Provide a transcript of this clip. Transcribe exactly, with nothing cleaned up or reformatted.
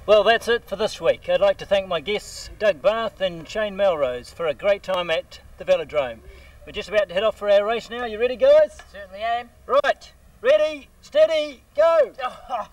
Well, that's it for this week. I'd like to thank my guests, Doug Bath and Shane Melrose, for a great time at the Velodrome. We're just about to head off for our race now. You ready, guys? Certainly am. Right. Ready, steady, go!